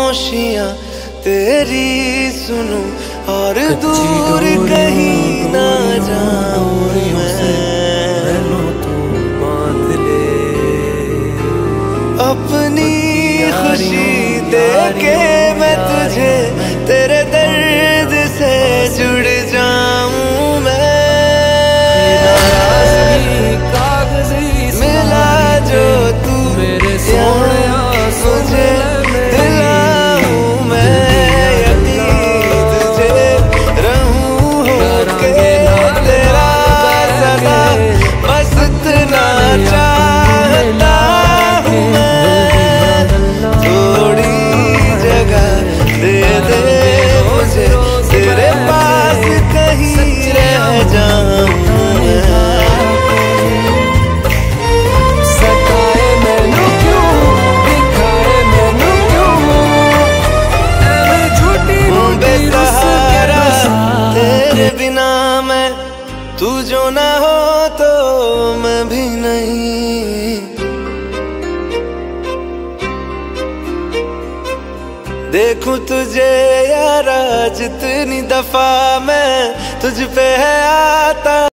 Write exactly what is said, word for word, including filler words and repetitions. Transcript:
खामोशियाँ तेरी सुनूं और दूर कहीं ना जाऊं मैं। तू बांध ले अपनी खुशी देके मैं तुझे तेरे दर्द से जुड़ जाऊं मैं। मिला जो तू मेरे सोने मुझे दिलाऊं मैं यकीन तुझे रहूं होके तेरा सदा बस इतना चाहता हूँ मैं। थोड़ी जगह दे दे मुझे तेरे पास कहीं रह जाऊं मैं। बिना मैं तू जो ना हो तो मैं भी नहीं। देखूं तुझे यारा जितनी दफा मैं तुझ पे है आता।